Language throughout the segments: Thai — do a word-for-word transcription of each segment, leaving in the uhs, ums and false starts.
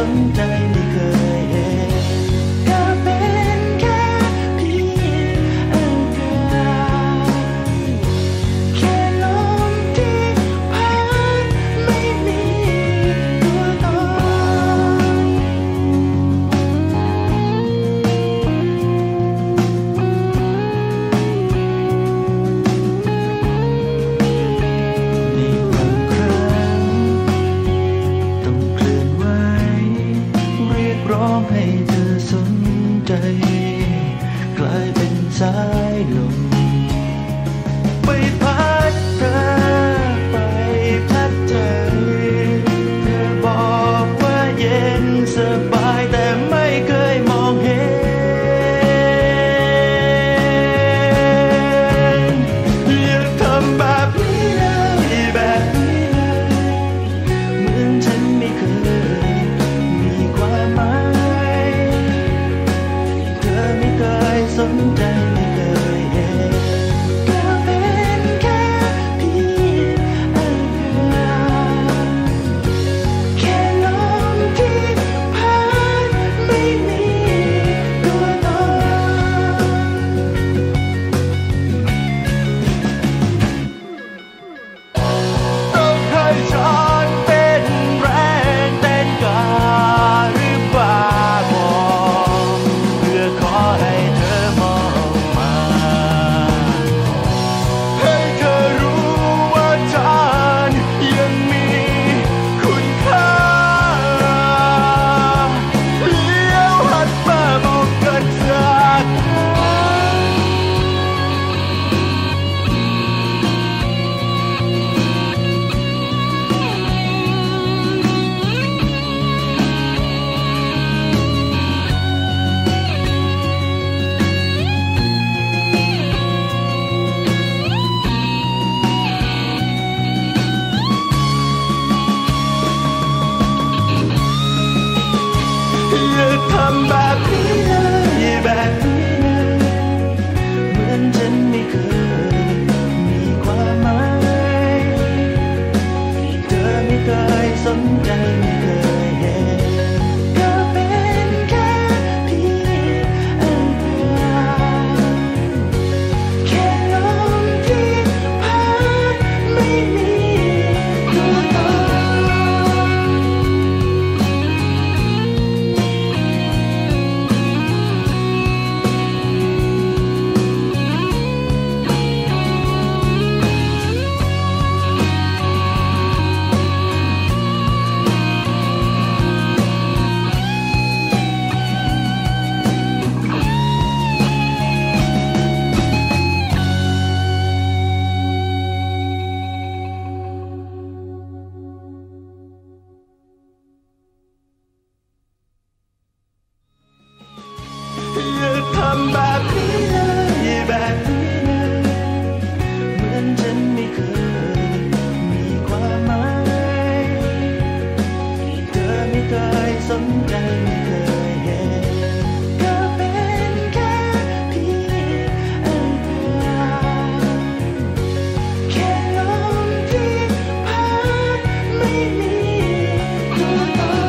นใจไม่เคยเห็นก็เป็นแค่เพียงอากาศแค่ลมที่พัดไม่มีตัวตนในบางครั้งต้องเคลื่อนไหวเรียกร้องให้เธอสนใจกลายเป็นสายลมไปพัดเธอไปพัดใจเธอบอกว่าเย็นสบายแต่ไม่เคยมองเห็นอยากทำแบบนี้เลยแบบนี้เลยเหมือนฉันไม่เคยมีความหมายเธอไม่เคยสนใจไม่เคยเห็นก็เป็นแค่เพียงอากาศแค่ลมที่พัดไม่มีตัวตนต้องให้ฉันเป็นแรงเต้นกาหรือบ้าบอเพื่อขอให้เธอมองมาให้เธอรู้ว่าฉันยังมีคุณค่าเลี้ยวหันมามองกันสักครั้งอย่าทำแบบนี้เลยแบบนี้เลยเหมือนฉันไม่เคยมีความหมายเธอไม่เคยสนใจไม่เคยเห็นก็เป็นแค่เพียงอากาศแค่ลมที่พัดไม่มีตัวตน อย่าทำแบบนี้เลยแบบนี้เลยเหมือนฉันไม่เคยมีความหมายเธอไม่เคยสนใจไม่เคยเห็นก็เป็นแค่เพียงอากาศแค่ลมที่พัดไม่มีตัวตน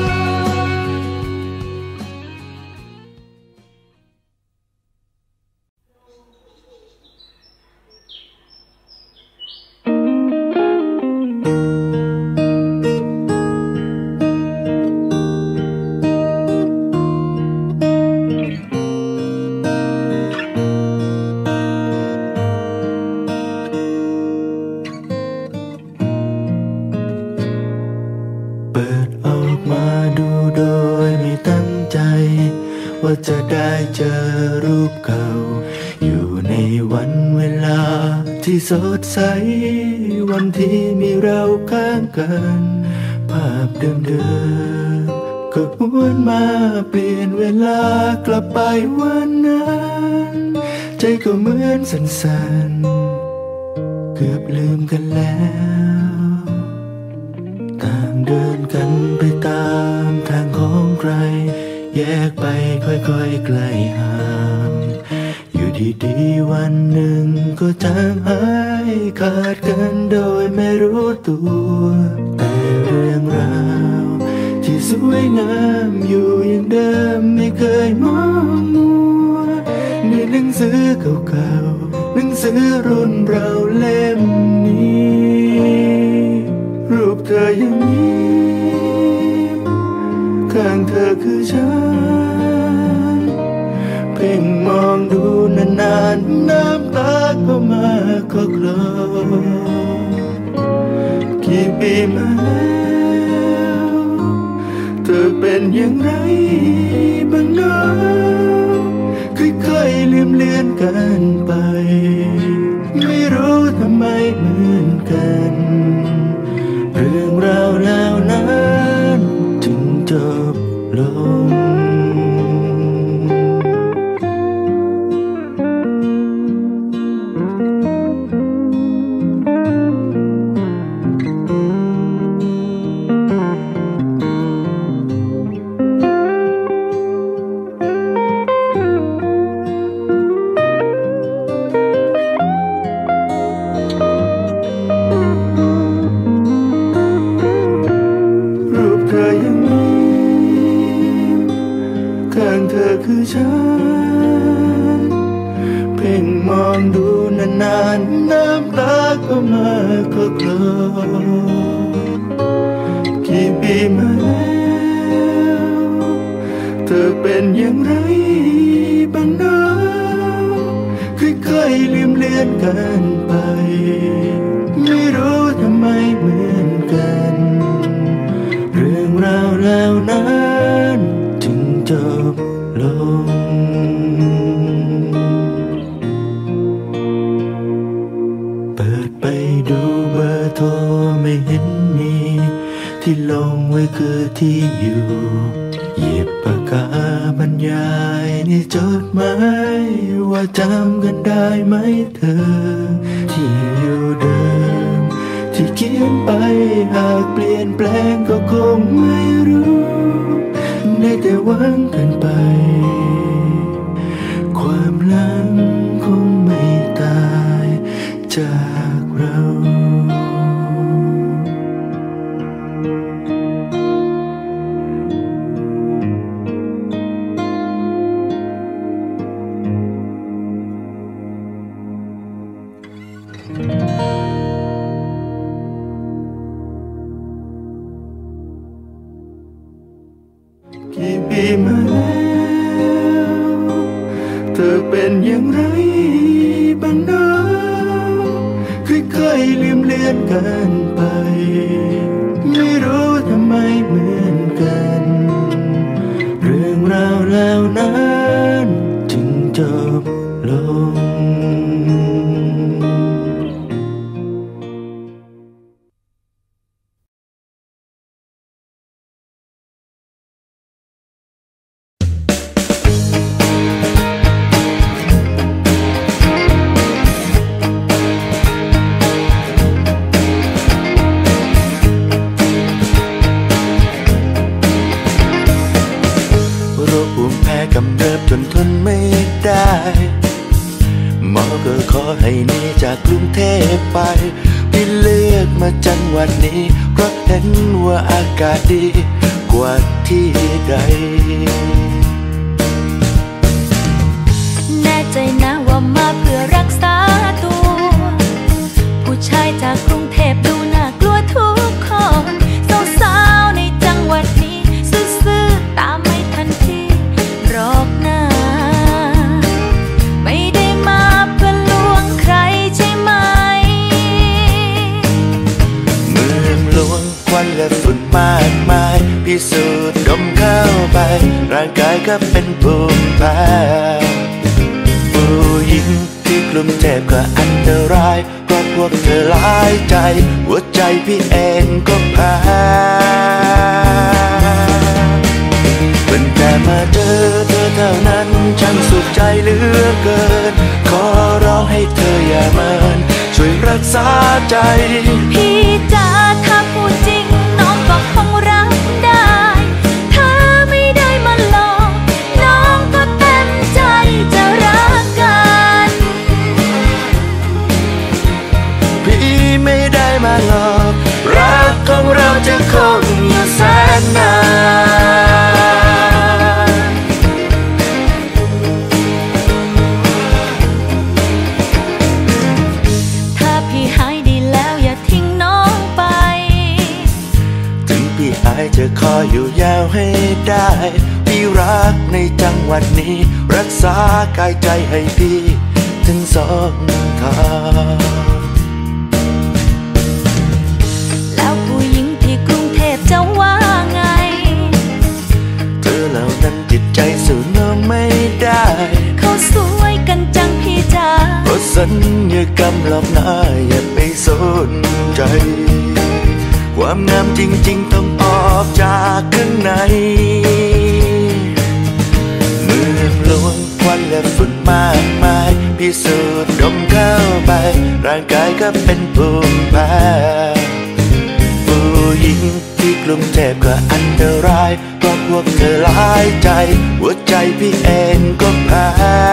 ว่าจะได้เจอรูปเก่าอยู่ในวันเวลาที่สดใสวันที่มีเราข้างกันภาพเดิมๆก็หวนมาเปลี่ยนเวลากลับไปวันนั้นใจก็เหมือนสั่นๆเกือบลืมกันแล้วต่างเดินกันไปตามทางของใครแยกไปค่อยๆไกลห่างอยู่ดีๆวันหนึ่งก็จางหายขาดกันโดยไม่รู้ตัวแต่เรื่องราวที่สวยงามอยู่อย่างเดิมไม่เคยมองมัวในหนังสือเก่าๆหนังสือรุ่นเราเล่มนี้รูปเธอยังยิ้มข้างเธอคือฉันเพ่งมองดูนานๆน้ำตาก็มาก็คลอกี่ปีมาแล้วเธอเป็นอย่างไรบ้างนะค่อยๆลืมเลือนกันไปไม่รู้ทำไมเหมือนกันเรื่องราวแล้วนั้นจึงจบลงข้างเธอคือฉันเพ่งมองดูนานๆน้ำตาก็มาก็คลอกี่ปีมาแล้วเธอเป็นอย่างไรบ้างนะค่อยๆลืมเลือนกันไปไม่รู้ทำไมเหมือนกันเรื่องราวแล้วนั้นจึงจบลงเปิดไปดูเบอร์โทรไม่เห็นมีที่ลงไว้คือที่อยู่หยิบปากกาบรรยายในจดหมายว่าจำกันได้ไหมเธอที่อยู่เดิมที่เขียนไปหากเปลี่ยนแปลงก็คงไม่รู้ได้แต่หวังกันไปความหลังคงไม่ตายจากเรากี่ปีมาแล้วเธอเป็นอย่างไรบ้างนะค่อยๆลืมเลือนกันไปไม่รู้ทำไมเหมือนกันเรื่องราวแล้วนั้นจึงจบลงกำเริบจนทนไม่ได้หมอก็ขอให้หนีจากกรุงเทพไปที่เลือกมาจังหวัดนี้เพราะเห็นว่าอากาศดีกว่าที่ใดแน่ใจนะว่ามาเพื่อรักษาตัวผู้ชายจากกรุงเทพดูน่ากลัวทุกคนสาวๆในจังหวัดนี้ซื่อๆตามไม่ทันทีรอกหน้าไม่ได้มาเพื่อลวงใครใช่ไหมเมืองหลวงควันและฝุ่นมากมายพิสูจน์ดมเข้าไปร่างกายก็เป็นภูมิแพ้ผู้หญิงที่กลุ่มเทพก็อันตรายเพราะพวกเธอหลายใจหัวใจพี่เองก็แพ้เป็นแต่มาเจอเธอเท่านั้นช่างสุขใจเหลือเกินขอร้องให้เธออย่าเมินช่วยรักษาใจพี่จ๋าถ้าพูดจริงน้องก็คงรับได้ถ้าไม่ได้มาหลอกน้องก็เต็มใจจะรักกันพี่ไม่ได้มาหลอกรักของเราจะคงอยู่แสนนานจะขออยู่ยาวให้ได้พี่รักในจังหวัดนี้รักษากายใจให้พี่ถึงสองทางแล้วผู้หญิงที่กรุงเทพจะว่าไงเธอเหล่านั้นจิตใจสู้น้องไม่ได้เขาสวยกันจังพี่จ๋าเพราะสัญญากรรมหลอกหน้าอย่าไปสนใจความงามจริงๆต้องออกจากข้างในเมืองหลวงควันและฝุ่นมากมายพิสูจน์ดมเข้าไปร่างกายก็เป็นภูมิแพ้ผู้หญิงที่กลุ่มเทพก็อันตรายเพราะพวกเธอหลายใจหัวใจพี่เองก็แพ้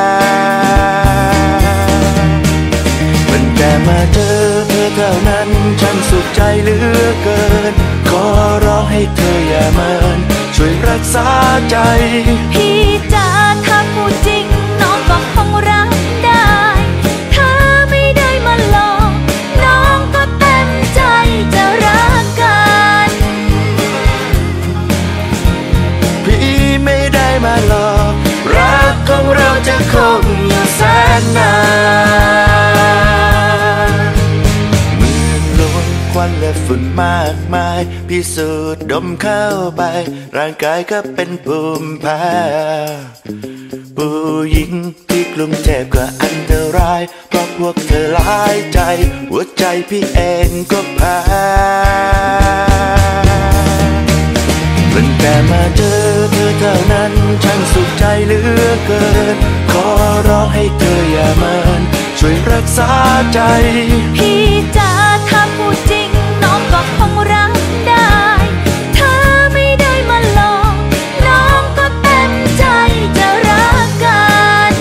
มันแค่มาเจอเธอเท่านั้นฉันสุขใจเหลือเกินขอร้องให้เธออย่าเมินช่วยรักษาใจพี่จ๋าถ้าพูดจริงน้องก็คงรักได้ถ้าไม่ได้มาหลอกน้องก็เต็มใจจะรักกันพี่ไม่ได้มาหลอกรักของเราจะคงอยู่แสนนานเมืองหลวงควันและฝุ่นมากมายพิสูจน์ดมเข้าไปร่างกายก็เป็นภูมิแพ้ผู้หญิงที่กรุงเทพก็อันตรายเพราะพวกเธอหลายใจหัวใจพี่เองก็แพ้มันแค่มาเจอเธอเท่านั้นฉันสุขใจเหลือเกินขอร้องให้เธออย่าเมินช่วยรักษาใจพี่จ๋าถ้าพูดจริงน้องก็คงรักได้ถ้าไม่ได้มาหลอกน้องก็เต็มใจจะรักกัน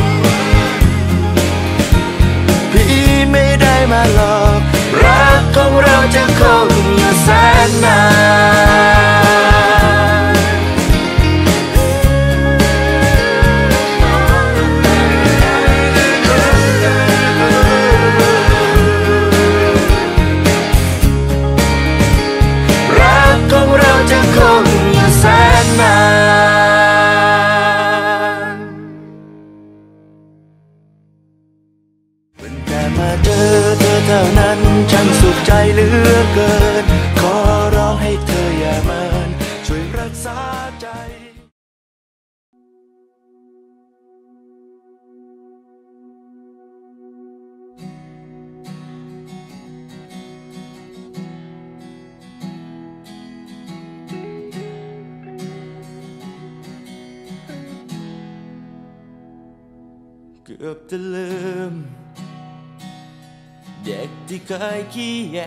พี่ไม่ได้มาหลอกรักของเราจะคงอยู่แสนนานรักของเราจะคงอยู่แสนนานเป็นแค่มาเจอเธอเท่านั้นฉันสุขใจเหลือเกินขอร้องให้เธออย่าเมินช่วยรักษาใจเกือบจะลืมเด็กที่เคยขี้แย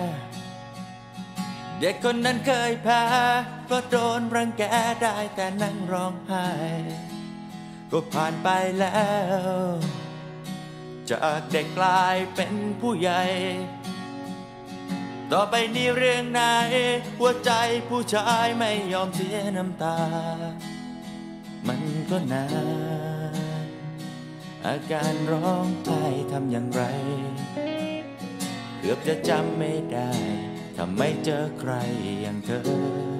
เด็กคนนั้นเคยแพ้ก็โดนรังแกได้แต่นั่งร้องไห้ก็ผ่านไปแล้วจากเด็กกลายเป็นผู้ใหญ่ต่อไปนี้เรื่องไหนหัวใจผู้ชายไม่ยอมเสียน้ำตามันก็นานอาการร้องไห้ทำอย่างไรเกือบจะจำไม่ได้ถ้าไม่เจอใครอย่างเธอ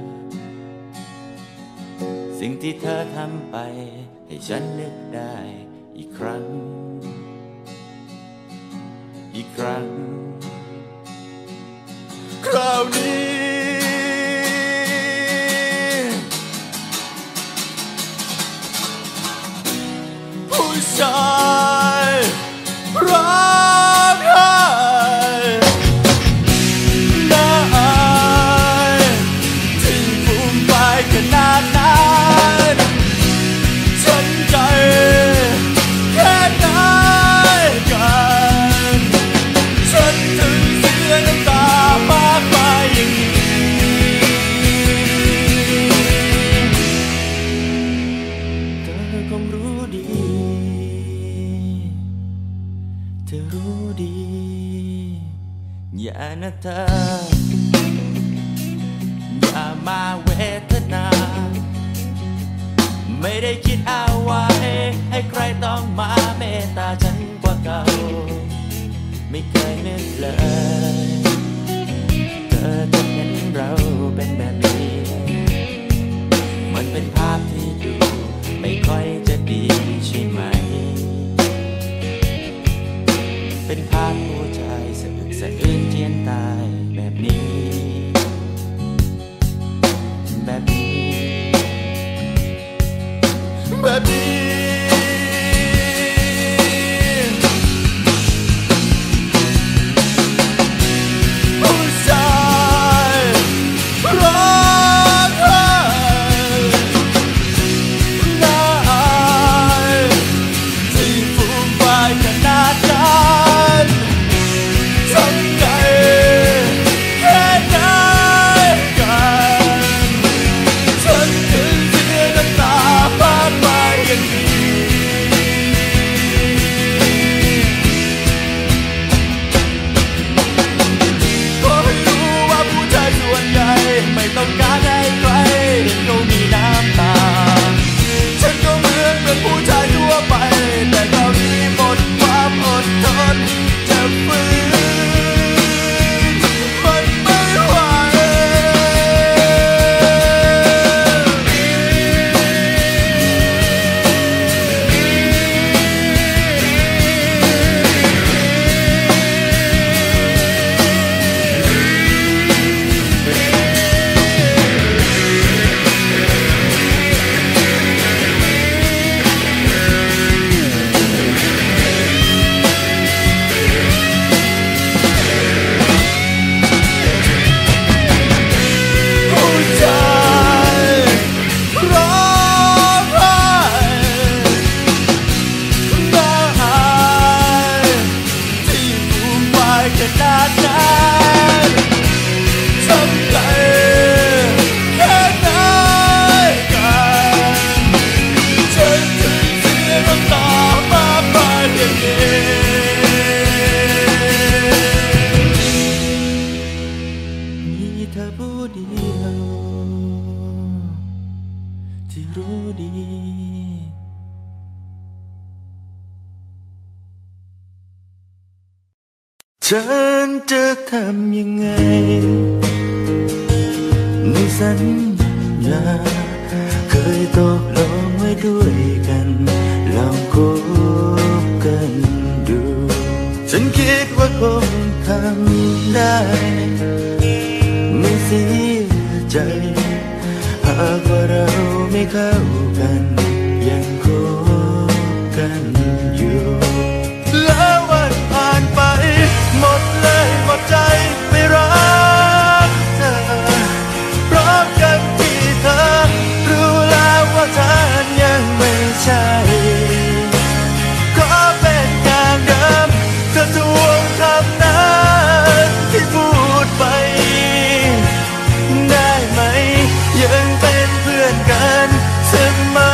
สิ่งที่เธอทำไปให้ฉันนึกได้อีกครั้งอีกครั้งคราวนี้ผู้ชายร้องไห้น่าอายถึงภูมิไปขนาดนั้นสนใจแค่ไหนกันฉันถึงเสียน้ำตามากมายอย่างนี้เธอคงรู้ดีเธอรู้ดีอย่านะเธออย่ามาเวทนาไม่ได้คิดเอาไว้ให้ใครต้องมาเมตตาฉันกว่าเก่าไม่เคยนึกเลยเธอจะเห็นเราเป็นแบบนี้ที่รู้ดีฉันจะทำยังไงในสัญญาเคยตกลงไว้ด้วยกันลองคบกันดูฉันคิดว่าคงทำได้ไม่เสียใจหากว่าเราไม่เข้ากันยังคบกันอยู่แล้ววันผ่านไปหมดเลยหมดใจไม่รักเธอเพราะกันที่เธอรู้แล้วว่าฉันยังไม่ใช่ก็เป็นอย่างเดิมเธอทวงคำนั้นที่พูดไปได้ไหมยังเป็นเพื่อนกันเสมอ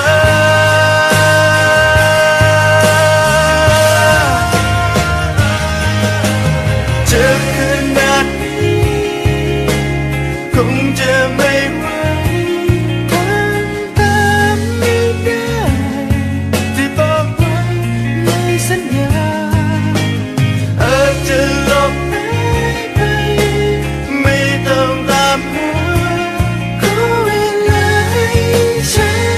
จะขนาดนี้คงจะไม่ไหวทำตามไม่ได้ที่บอกไว้ในสัญญาอาจจะหลบหายไปไม่ต้องตามหาขอเวลาให้ฉัน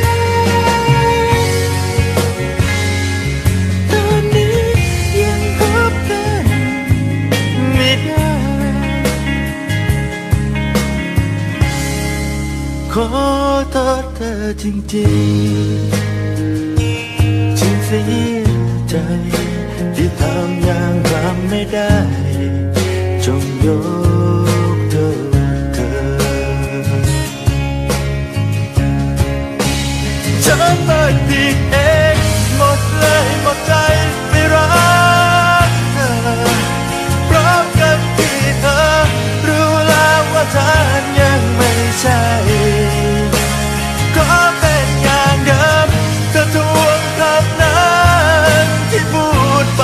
ตอนนี้ยังพบกันไม่ได้ขอโทษเธอจริงๆฉันเสียใจที่ทำอย่างทำไม่ได้จงยกโทษเธอฉันเปิดผิดเองหมดเลยหมดใจไม่รักเธอเพราะกันที่เธอรู้แล้วว่าฉันยังไม่ใช่ก็เป็นอย่างเดิมเธอทวงคำนั้นที่พูดไป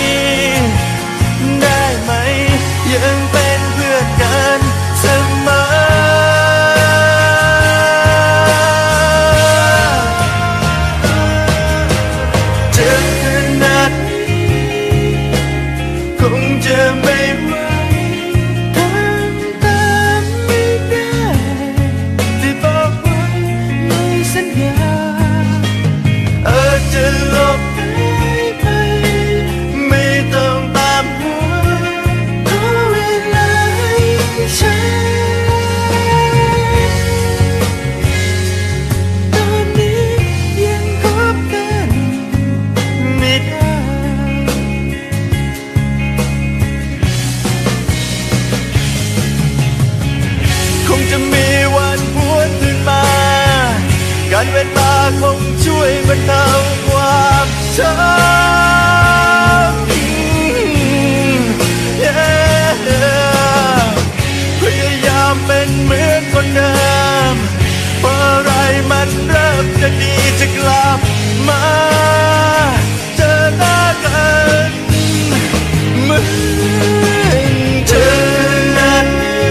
ได้ไหมยังเป็นเพื่อนกันเสมอจะขนาดนี้คงจะไม่ไหวทำตามไม่ได้ที่บอกไว้ในสัญญาอาจจะหลบหายไปไม่ต้องตามหาขอเวลาให้ฉันตอนนี้ยังคบกันไม่ได้คงจะมีวันหวนคืนมาการเวลาคงช่วยบรรเทาความช้ำ Yeah พยายามเป็นเหมือนคนเดิมเมื่อไรมันเริ่มจะดีจะกลับมาเจอหน้ากันเหมือนเจอนั้น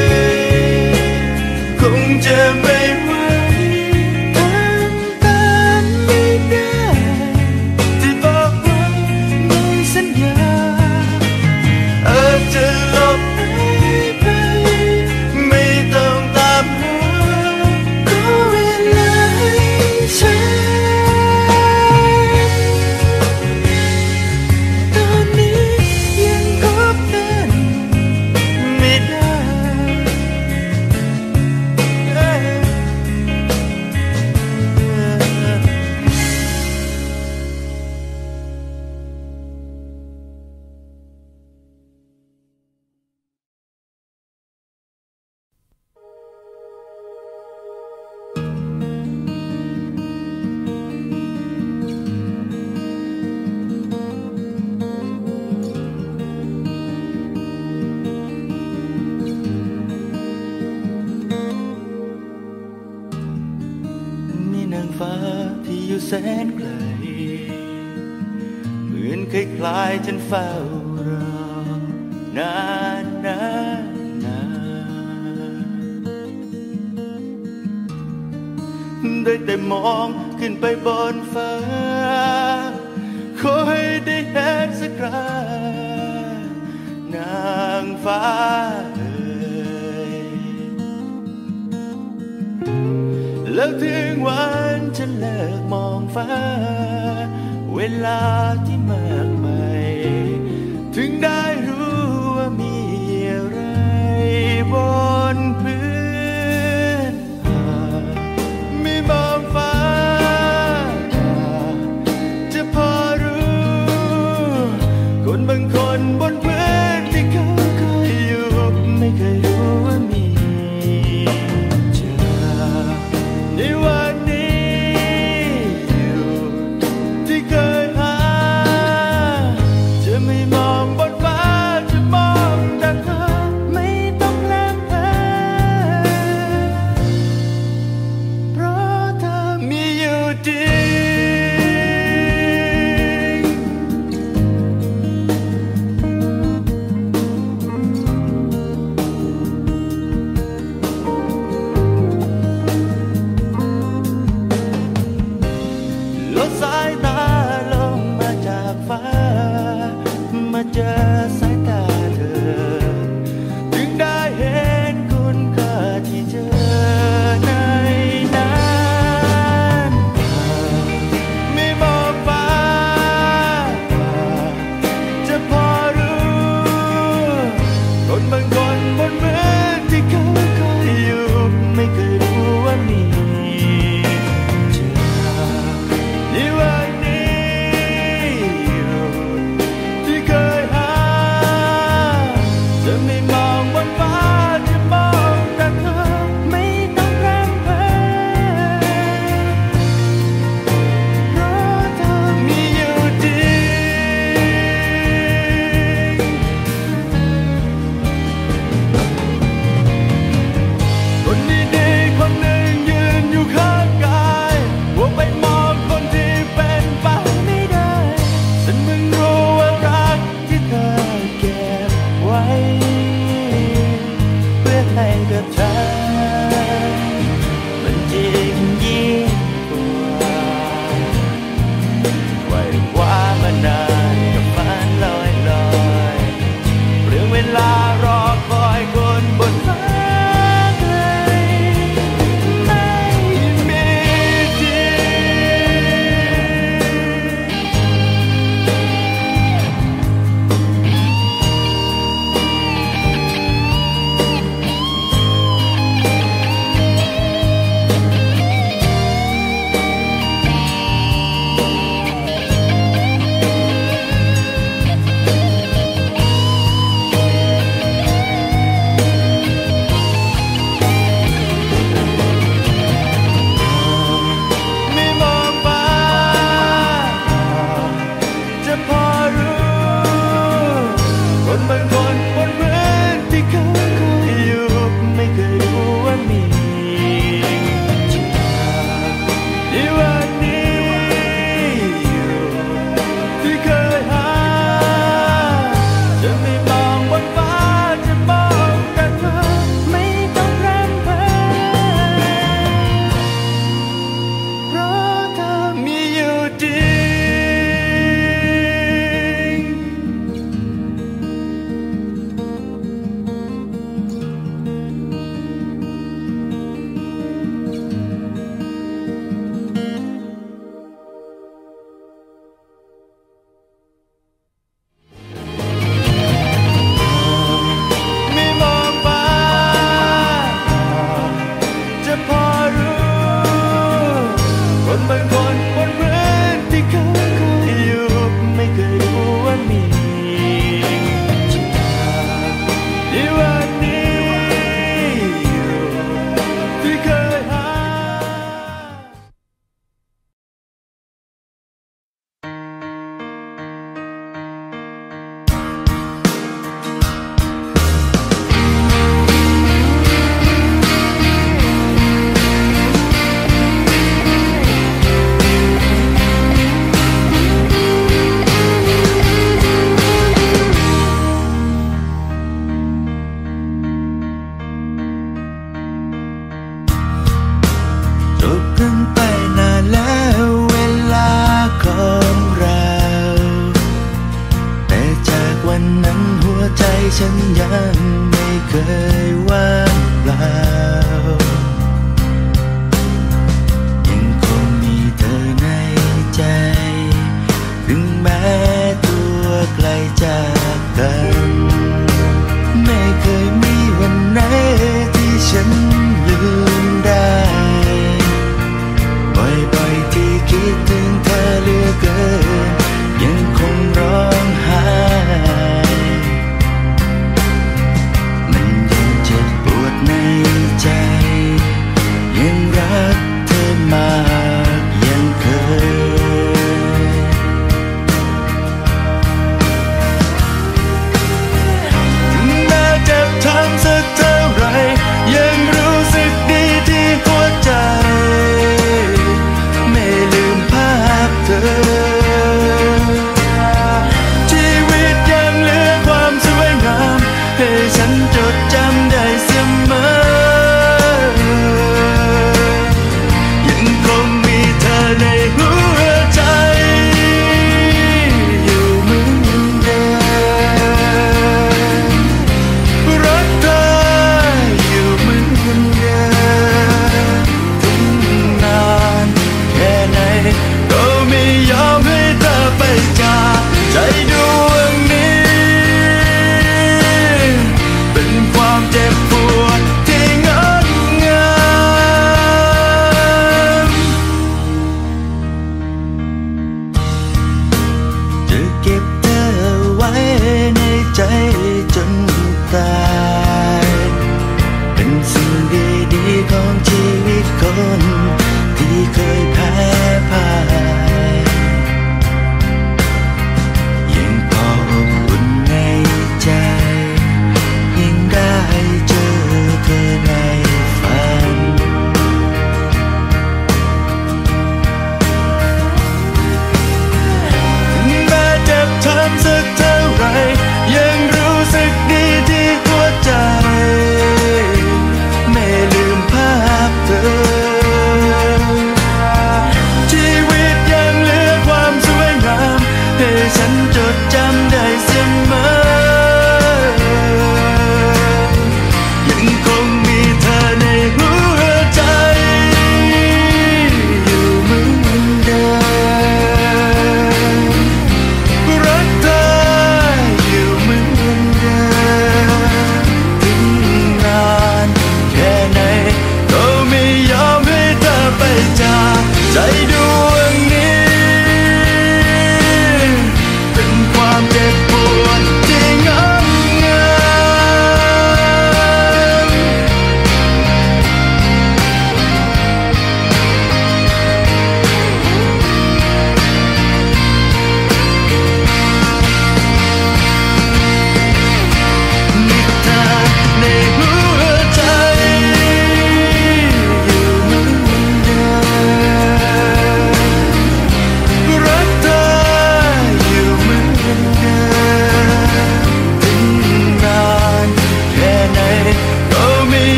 คงจะไม่ไหวทำตามไม่ได้ที่บอกไว้ในสัญญาอาจจะหลบหายไปไม่ต้องตามหาขอเวลาให้ฉันตอนนี้ยังคบกันไม่ได้ ฟ้าที่อยู่แสนไกลเหมือนคล้ายๆฉันเฝ้ารอนานนานนานได้แต่มองขึ้นไปบนฟ้าขอให้ได้เห็นสักครานางฟ้าเอ่ยแล้วถึงวันจะเลิกมองฟ้าเวลาที่มากไปถึงได้รู้ว่ามีอะไรบนพื้นไม่มองฟ้าจะพอรู้คนบางคนบนพื้นที่เขาเคยอยู่ไม่เคยรู้ว่ามีเธอในวันนี้อยู่ที่เคยหาจะไม่มองบนฟ้าจะมองแต่เธอไม่ต้องแลมเพล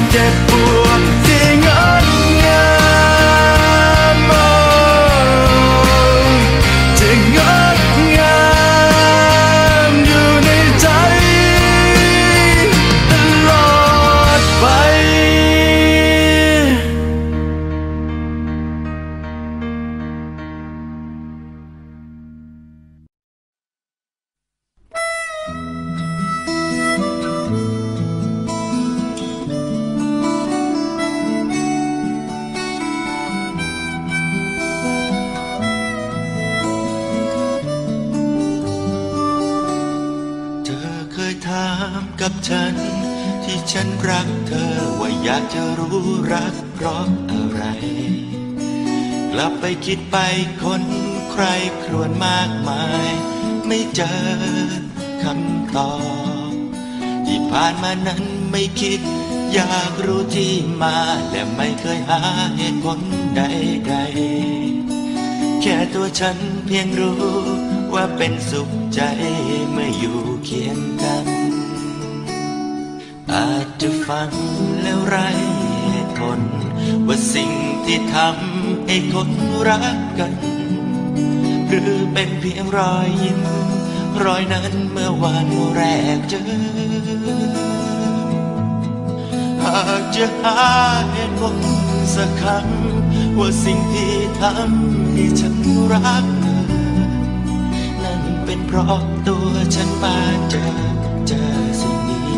เจ็บปวดที่งดงามจะงดงามอยู่ในใจตลอดไปกับฉันที่ฉันรักเธอว่าอยากจะรู้รักเพราะอะไรกลับไปคิดไปคนใครครวญมากมายไม่เจอคำตอบที่ผ่านมานั้นไม่คิดอยากรู้ที่มาและไม่เคยหาเหตุผลใดๆแค่ตัวฉันเพียงรู้ว่าเป็นสุขใจเมื่ออยู่เคียงกันอาจจะฟังแล้วไร้เหตุผลว่าสิ่งที่ทำให้คนรักกันหรือเป็นเพียงรอยยิ้มรอยนั้นเมื่อวันแรกเจอหากจะหาเหตุผลสักคำว่าสิ่งที่ทำให้ฉันรักเธอนั่นเป็นเพราะตัวฉันมาเจอเจอสิ่งนี้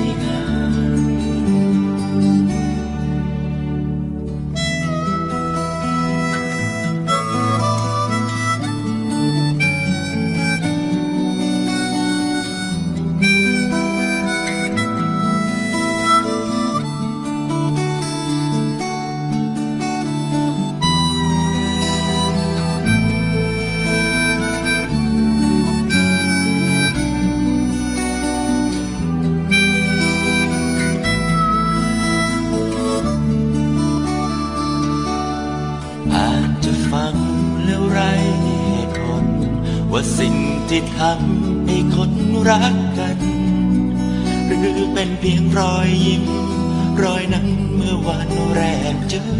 ว่าสิ่งที่ทำให้คนรักกันหรือเป็นเพียงรอยยิ้มรอยนั้นเมื่อวันแรกเจอ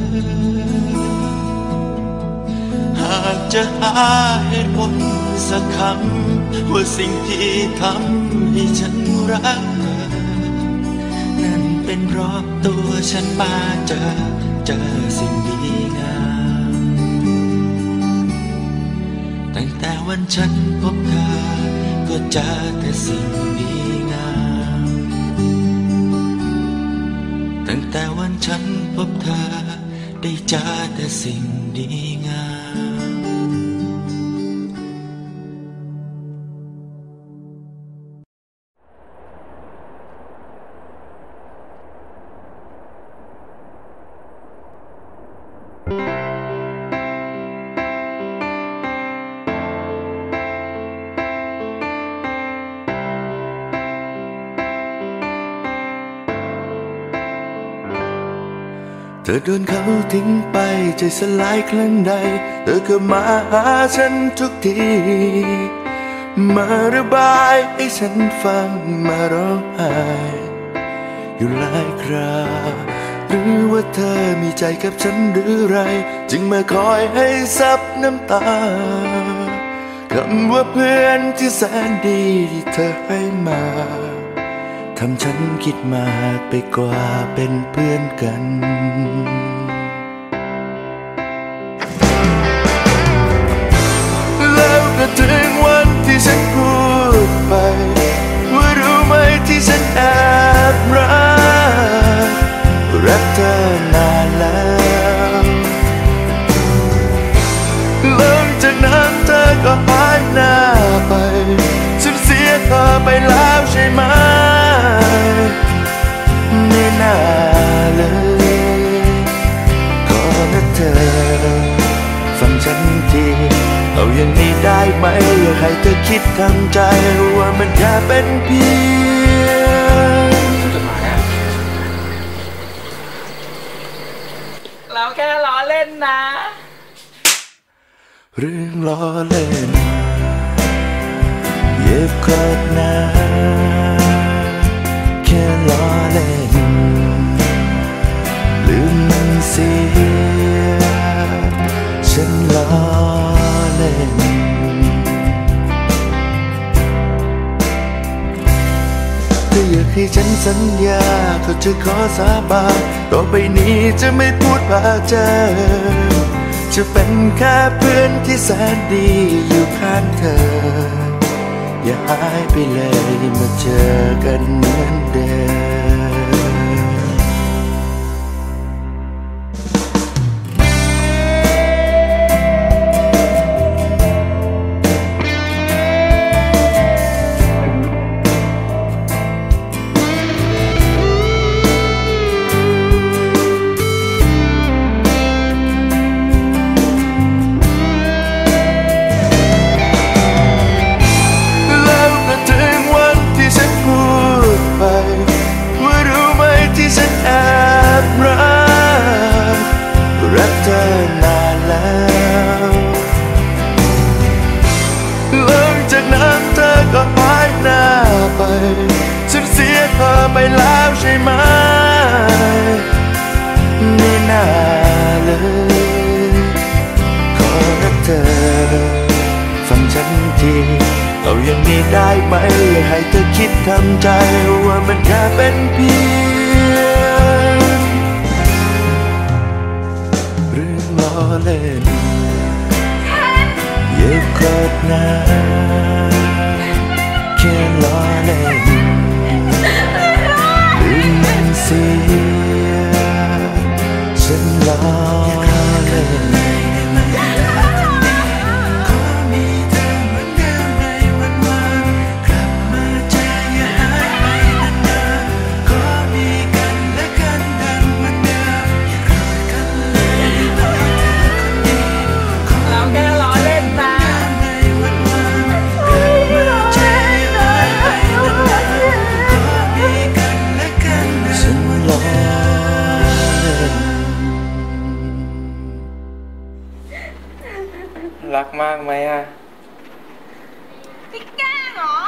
หากจะหาเหตุผลสักคำว่าสิ่งที่ทำให้ฉันรักเธอนั่นเป็นเพราะตัวฉันมาเจอเจอสิ่งดีงามตั้งแต่วันฉันพบเธอก็เจอแต่สิ่งดีงามตั้งแต่วันฉันพบเธอได้เจอแต่สิ่งดีงามเธอโดนเขาทิ้งไปใจสลายครั้งใดเธอก็มาหาฉันทุกทีมาระบายให้ฉันฟังมาร้องไห้อยู่หลายคราหรือว่าเธอมีใจกับฉันหรือไรจึงมาคอยให้ซับน้ำตาคำว่าเพื่อนที่แสนดีที่เธอให้มาทำฉันคิดมากไปกว่าเป็นเพื่อนกันแล้วก็ถึงวันที่ฉันพูดไปว่ารู้ไหมที่ฉันแอบรักรักเธอนานแล้วหลังจากนั้นเธอก็หายหน้าไปฉันเสียเธอไปแล้วใช่ไหมไม่น่าเลยขอนะเธอฟังฉันทีเอาอย่างนี้ได้ไหมอยากให้เธอคิดทางใจว่ามันแค่เป็นเพียงเราแค่ล้อเล่นนะเรื่องล้อเล่นเย็บกอดนะแค่ล้อเล่นที่ฉันสัญญาก็จะขอสาบานต่อไปนี้จะไม่พูดพาเจอจะเป็นแค่เพื่อนที่แสนดีอยู่ข้างเธออย่าหายไปเลยมาเจอกันเหมือนเดิมรักเธอนานแล้วหลังจากนั้นเธอก็หายหน้าไปฉันเสียเธอไปแล้วใช่ไหมไม่น่าเลยขอรักเธอฟังฉันทีเอาอย่างนี้ได้ไหมอย่าให้เธอคิดทำใจว่ามันแค่เป็นเพียงเรื่องล้อเล่นอย่ากอดนะแค่ล้อเล่นลืมมันเสียฉันล้อเล่นรักมากไหมอะพี่แกล้งเหรอ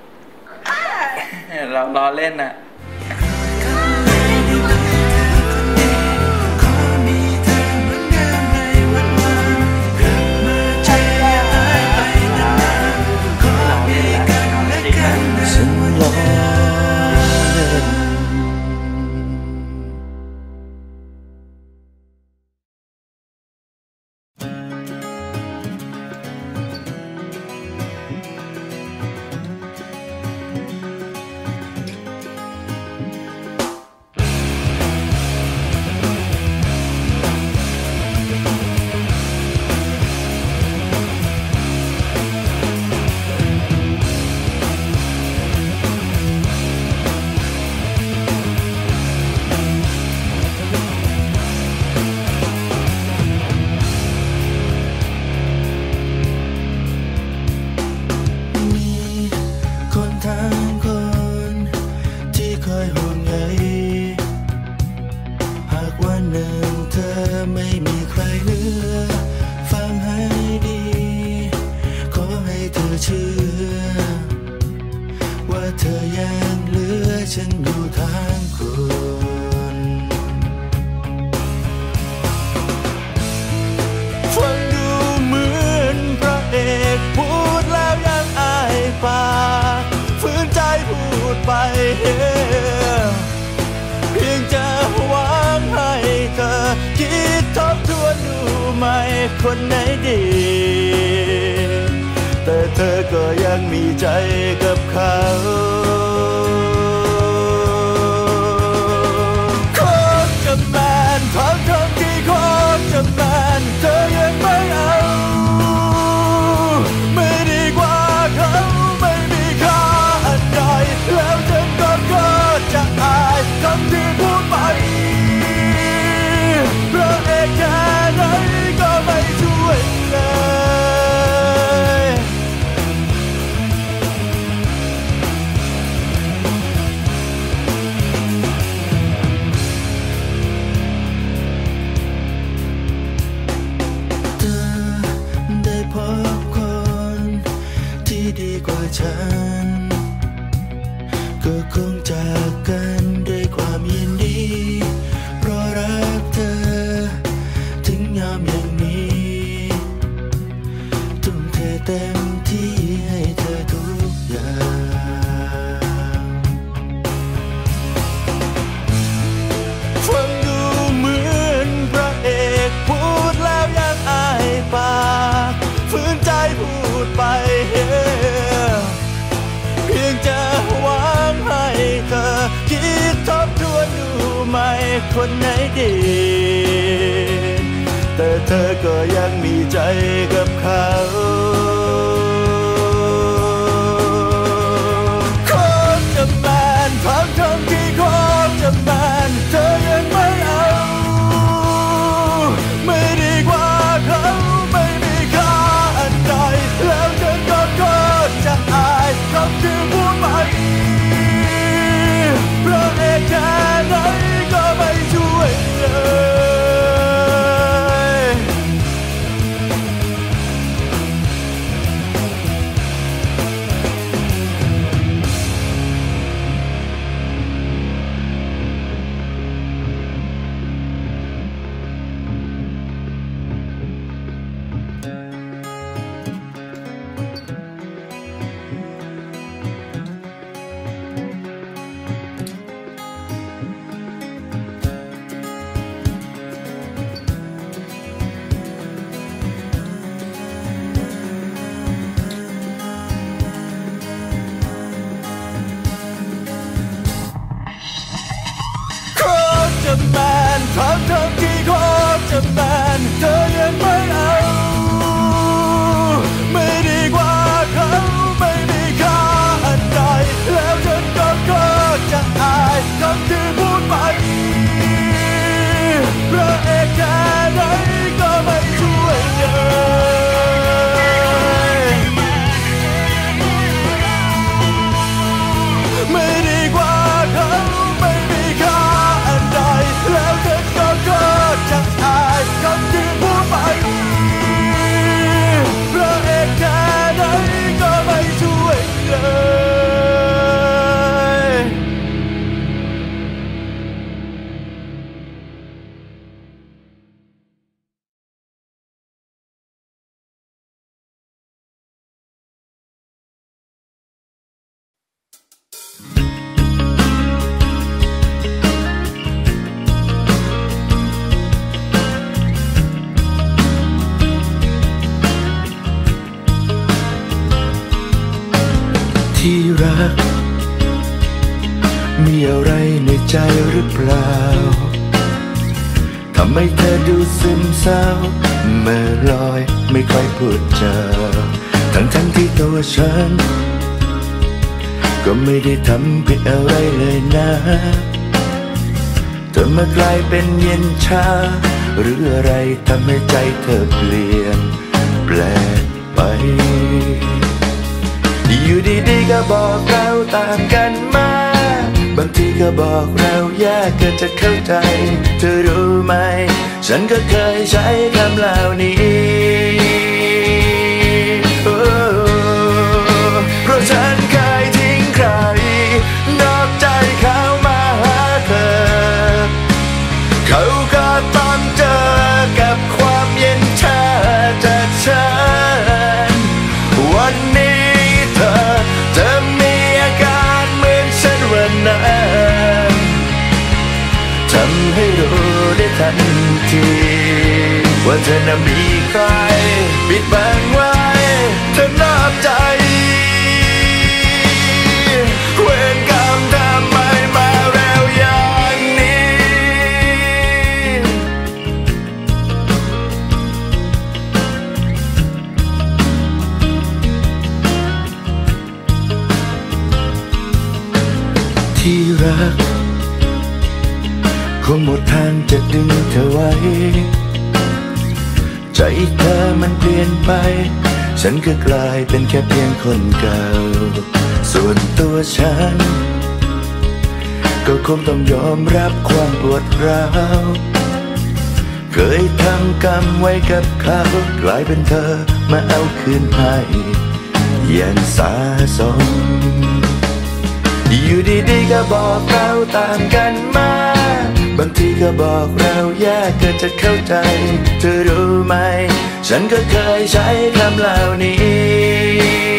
เราล้อเล่นอะเพียงจะหวังให้เธอคิดทบทวนดูไหมคนไหนดีแต่เธอก็ยังมีใจกับเขาคบกับแมนทั้งทั้งที่คบกับแมนเธอยังไม่เอาไม่ดีกว่าเขาไม่มีค่าอันใดแล้วฉันก็ก็จะอายคำที่พูดไปเพราะเอกแค่ไหนก็ไม่ช่วยเลยเธอได้พบคนที่ดีกว่าฉันก็คงจากกันด้วยความยินดีเพราะรักเธอถึงยามอย่างนี้ทุ่มเทเต็มที่ให้เธอทุกอย่างคนไหนดีแต่เธอก็ยังมีใจกับเขาคบจะแมนทั้งทั้งที่คบจะแมนเธอยังไม่เอาไม่ดีกว่าเขาไม่มีค่าอันใดแล้วฉันก็โคตรจะอายคำที่พูดไปเพราะเอกแค่ไหนก็ไม่ช่วยเลยจะแมนทั้งทั้งที่คบจะแมนเธอยังไม่เอาไม่ดีกว่าเขาไม่มีค่าอันใดแล้วฉันก็โคตรจะอายคำที่พูดไปเพราะเอกแค่ไหนก็ไม่ช่วยเลยไม่ดีกว่าเขาไม่มีค่าแล้วฉันก็โคตรจะอายคำที่พูดไปเพราะเอกแค่ไหนก็ไม่ช่วยเลยที่รักมีอะไรในใจหรือเปล่าทำไมเธอดูซึมเศร้าเมื่อลอยไม่ค่อยพูดจาทั้งทั้งที่ตัวฉันก็ไม่ได้ทำผิดอะไรเลยนะเธอมากลายเป็นเย็นชาหรืออะไรทำให้ใจเธอเปลี่ยนแปลกไปอยู่ดีๆก็บอกเราต่างกันมาบางทีก็บอกเรายากเกินจะเข้าใจเธอรู้ไหมฉันก็เคยใช้คำเหล่านี้เพราะฉันเคยทิ้งใครนอกใจเขามาหาเธอเขาก็ต้องเจอกับความเย็นชาจากฉันวันนี้จะมีอาการเหมือนฉันวันนั้นทำให้รู้ได้ทันทีว่าเธอน่ะมีใครปิดบังไว้เธอนอกใจเวรกรรมทำไมมาเร็วอย่างนี้ที่รักคงหมดทางจะดึงเธอไว้ใจเธอมันเปลี่ยนไปฉันก็กลายเป็นแค่เพียงคนเก่าส่วนตัวฉันก็คงต้องยอมรับความปวดร้าวเคยทำกรรมไว้กับเขากลายเป็นเธอมาเอาคืนให้อย่างสาสมอยู่ดีๆก็บอกเราต่างกันมาบางทีก็บอกเรายากเกินจะเข้าใจเธอรู้ไหมฉันก็เคยใช้คำเหล่านี้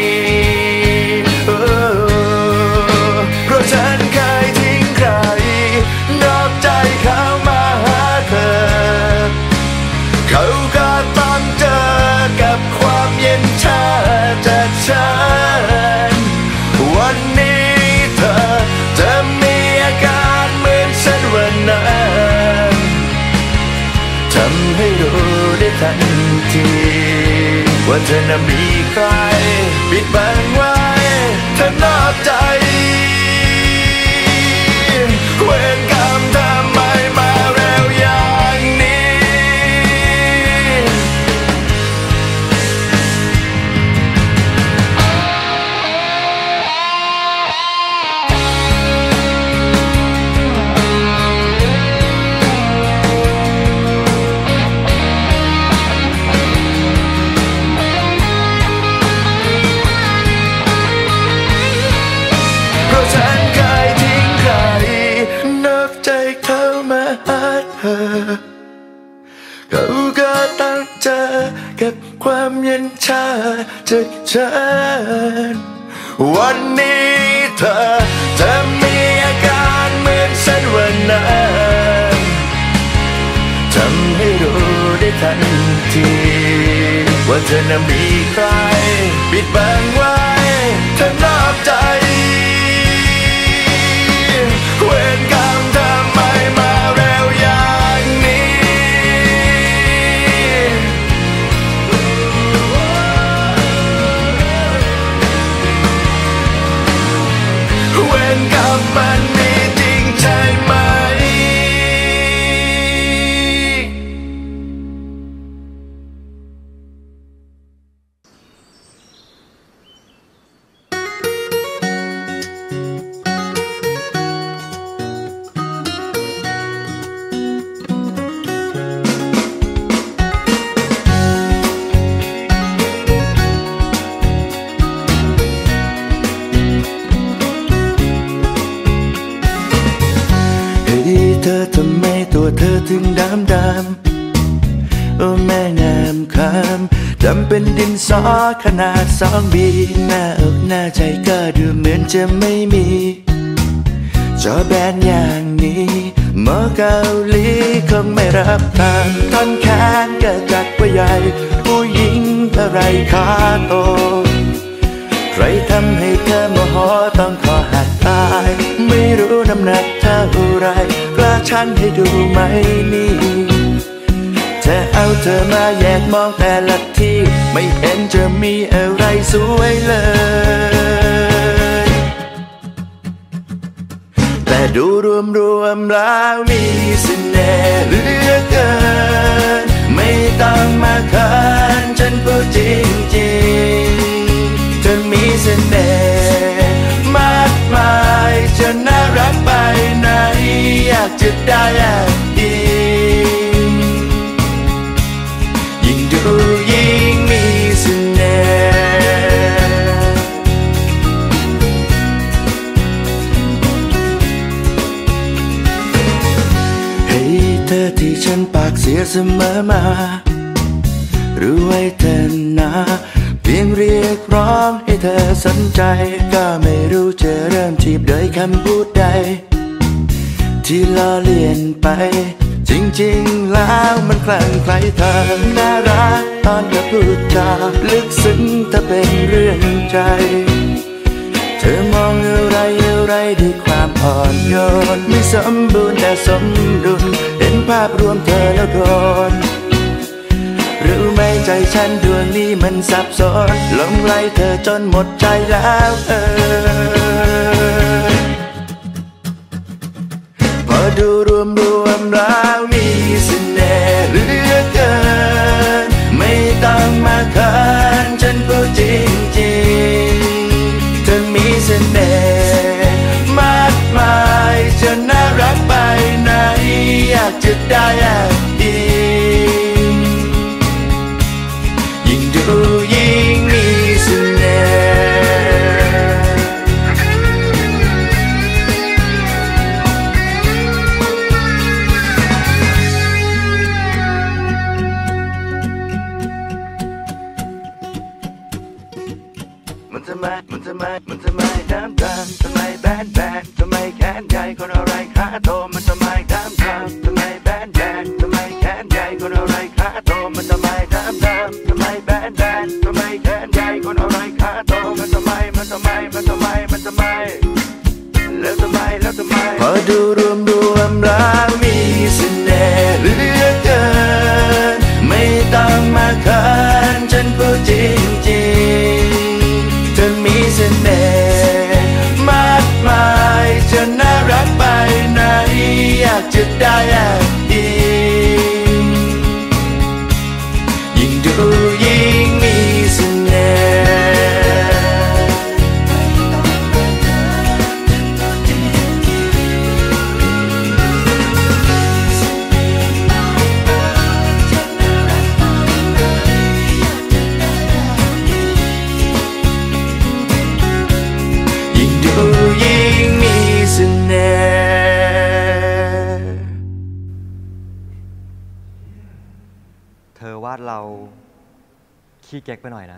เพราะฉันเคยทิ้งใครนอกใจเขามาหาเธอเขาก็ต้องเจอกับความเย็นชาจากฉันวันนี้เธอจะมีอาการเหมือนฉันวันนั้นว่าเธอน่ะมีใครปิดบังไว้เธอนอกใจเวรกรรมทำไมมาเร็วอย่างนี้เพราะฉันเคยทิ้งใครนอกใจเขามาหาเธอเขาก็ตั้งใจกับความเย็นชาจากฉันวันนี้เธอจะมีอาการเหมือนฉันวันนั้นทำให้รู้ได้ทันทีว่าเธอน่ะมีใครปิดบังไว้เธอนอกใจเวรกรรมทำไมมาเร็วอย่างนี้เวรกรรมมันมีจริงใช่ไหมเธอทำไมตัวเธอถึงดำดำโอ้แม่งามคำดำเป็นดินสอขนาดสองบีหน้าอกหน้าใจก็ดูเหมือนจะไม่มีจอแบนอย่างนี้หมอเกาหลีคงไม่รับทางท่อนแขนก็จัดว่าใหญ่ผู้หญิงอะไรขาโตใครทำให้เธอโมโหต้องขอหักตายไม่รู้น้ำหนักเท่าไรกล้าชั่งให้ดูไหมนี่จะเอาเธอมาแยกมองแต่ละที่ไม่เห็นจะมีอะไรสวยเลยแต่ดูรวมรวมแล้วมีเสน่ห์เหลือเกินไม่ต้องมาขันฉันพูดจริงๆเธอมีเสน่ห์มากมายจะน่ารักไปไหนอยากจะได้อยากดียิ่งดูยิ่งมีเสน่ห์เฮ้ยเธอที่ฉันปากเสียเสมอมารู้ไว้เธอนะเพียงเรียกร้องให้เธอสนใจก็ไม่รู้จะเริ่มจีบโดยคำพูดใดที่ล้อเลียนไปจริงๆแล้วมันคลั่งไคล้เธอน่ารักตอนเธอพูดจาลึกซึ้งถ้าเป็นเรื่องใจเธอมองอะไรอะไรด้วยความอ่อนโยนไม่สมบูรณ์แต่สมดุลเห็นภาพรวมเธอแล้วโดนรู้ไหมใจฉันดวงนี้มันสับสนหลงไหลเธอจนหมดใจแล้วเออพอดูรวมรวมแล้วมีเสน่ห์เหลือเกินไม่ต้องมาขันฉันพูดจริงๆเธอมีเสน่ห์มากมายจะน่ารักไปไหนอยากจะได้อยากดียิ่งดูยิ่งมีเสน่ห์มันทำไมมันทำไมมันทำไมน้ำตาทำไมแบนแบนทำไมแขนใหญ่คนอะไรขาโตมันทำไมน้ำตาทำไมแบนแบนทำไมแขนใหญ่คนอะไรขาโตมันทำไมน้ำตาทำไมแบนแบนทำไมแขนใหญ่คนอะไรขาโตมันทำไมมันทำไมมันทำไมมันทำไมแล้วทำไมแล้วทำไมพอดูรวมรวมแล้วมีเสน่ห์เหลือเกินไม่ต้องมาขันฉันพูดจริงๆเธอมีเสน่ห์มากมายเธอน่ารักไปไหนอยากจะได้แอบอิงยิ่งดูยิ่งมีเสน่ห์เธอวาดเราขี้เก๊กไปหน่อยนะ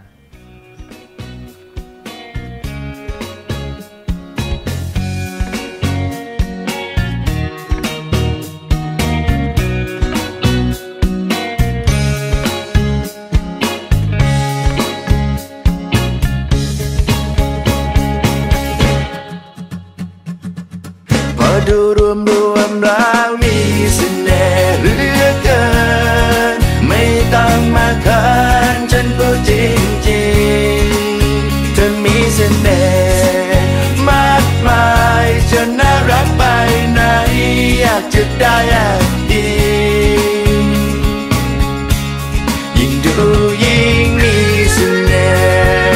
พอดูรวมรวมแล้วมีเสน่ห์เหลือเกินไม่ต้องมาคันฉันพูดจริงๆเธอมีเสน่ห์มากมายเธอน่ารักไปไหนอยากจะได้แอบอิงยิ่งดูยิ่งมีเสน่ห์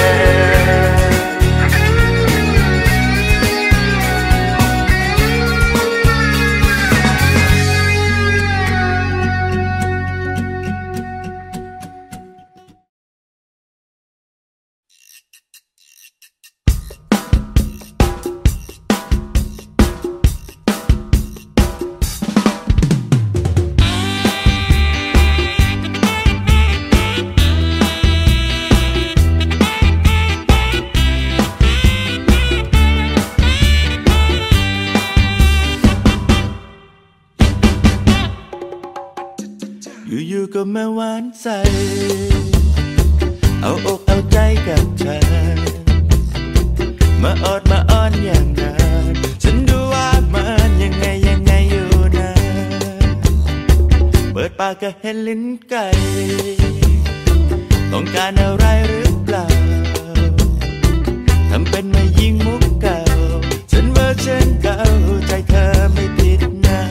อยู่ๆก็มาหวานใจเอาอกเอาใจกับเธอมาอดมาอ้อนอย่างนั้นฉันดูว่ามันยังไงยังไงอยู่นะเปิดปากก็เห็นลิ้นไก่ต้องการอะไรหรือเปล่าทำเป็นไม่ยิงมุกเก่าฉันเวอร์ชันเก่าใจเธอไม่ผิดนะ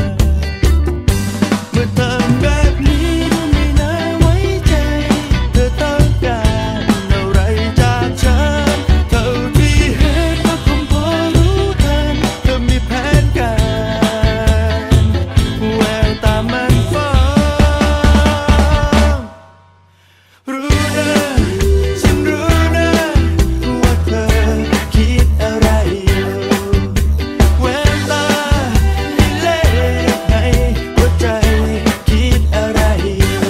เมื่อทำแบบนี้ดูไม่น่าไว้ใจเธอต้องการอะไรจากฉันเท่าที่เห็นก็คงพอรู้ทันเธอมีแผนการแววตามันฟ้องรู้นะฉันรู้นะว่าเธอคิดอะไรอยู่แววตามีเลขในหัวใจคิดอะไรอยู่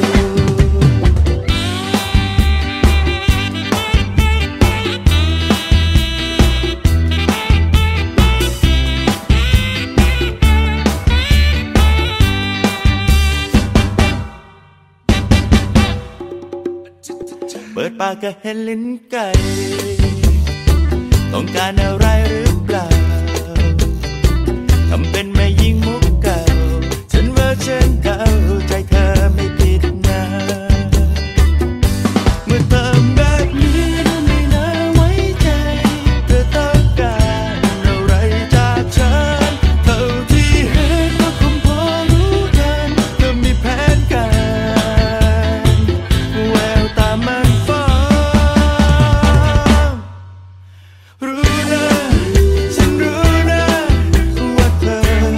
เปิดปากก็เห็นลิ้นไก่ต้องการอะไรหรือเปล่าทำเป็นไม่ยิงมุกเก่าฉันเวอร์ชันเก่าใจเธอไม่ผิดนะเมื่อทำแบบนี้ดูไม่น่าไว้ใจเธอต้องการอะไรจากฉันเท่าที่เห็นก็คงพอรู้ทันเธอมีแผนการแววตามันฟ้องรู้นะฉันรู้นะว่าเธอ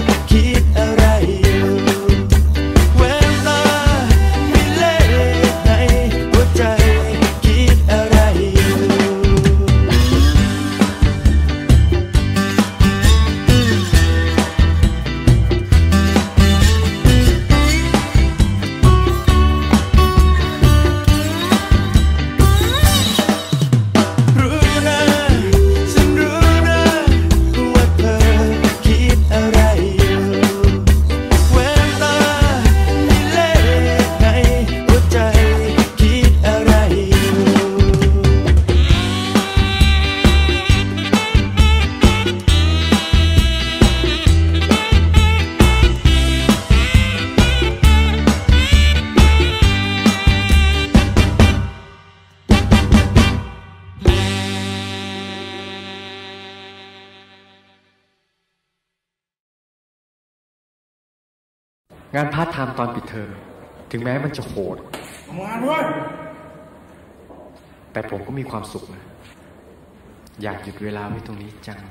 งานพาร์ทไทม์ตอนปิดเทอมถึงแม้มันจะโหดทำงานด้วยแต่ผมก็มีความสุขนะอยากหยุดเวลาไว้ตรงนี้จัง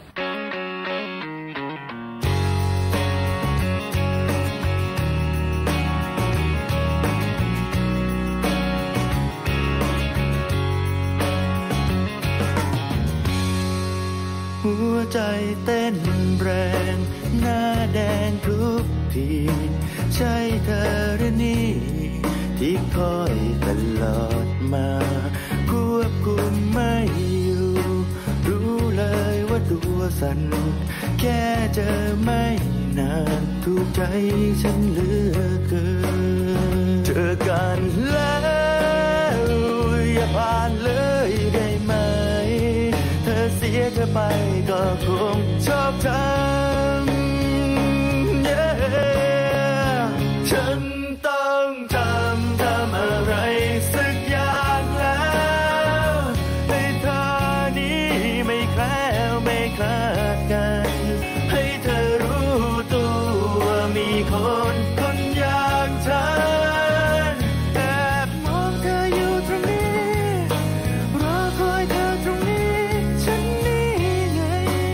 หัวใจเต้นแรงหน้าแดงทุกทีใช่เธอหรือนี่ที่คอยตลอดมาควบคุมไม่อยู่รู้เลยว่าตัวสั่นแค่เจอไม่นานถูกใจฉันเหลือเกินเจอกันแล้วอย่าผ่านเลยได้ไหมเธอเสียเธอไปก็คงชอบทำ yeah ฉันต้องทำทำอะไรสักอย่างแล้วให้เธอนี้ไม่แคล้วไม่คลาดกันให้เธอรู้ตัวว่ามีคนคนอย่างฉันแอบมองเธออยู่ตรงนี้รอคอยเธอตรงนี้ฉันนี่ไง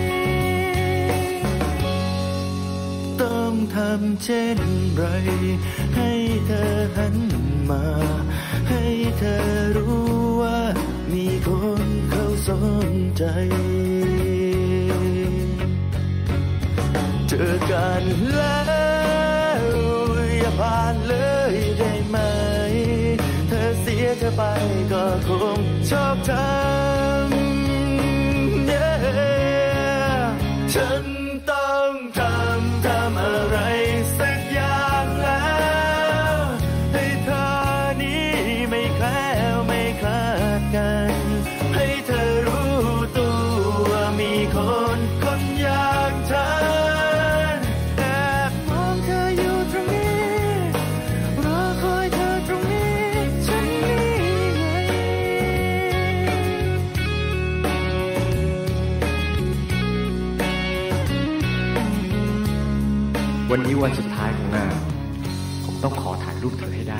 ต้องทำเช่นไรให้เธอหันมาให้เธอรู้ว่ามีคนเขาสนใจเจอกันแล้วอย่าผ่านเลยได้ไหมเธอเสียเธอไปก็คงชอบทำ yeah ฉันต้องทำทำอะไรสักอย่างแล้วให้เธอนี้ไม่แคล้วไม่คลาดกันให้เธอรู้ตัวว่ามีคนคนอย่างฉันแอบมองเธออยู่ตรงนี้รอคอยเธอตรงนี้ฉันนี่ไงวันนี้วันสุดท้ายของงานผมต้องขอถ่ายรูปเธอให้ได้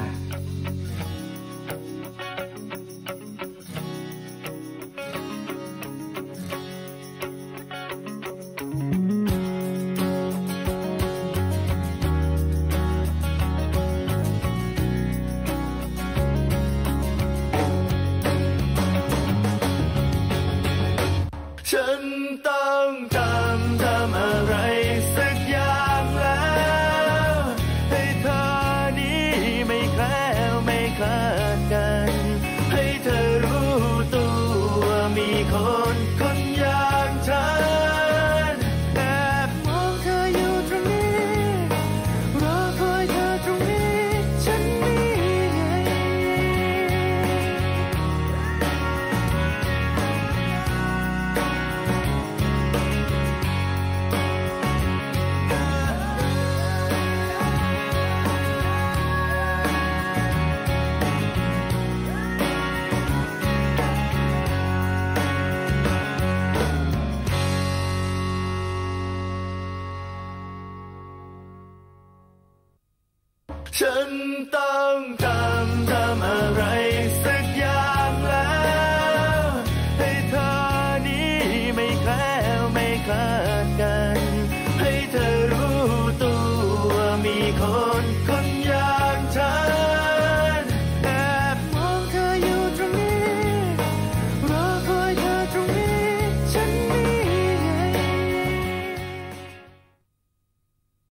ฉันต้องทำทำอะไรสักอย่างแล้วให้เธอนี้ไม่แคล้วไม่คลาดกันให้เธอรู้ตัวว่ามีคนคนอย่างฉันแอบมองเธออยู่ตรงนี้รอคอยเธอตรงนี้ฉันนี่ไงฉันต้องท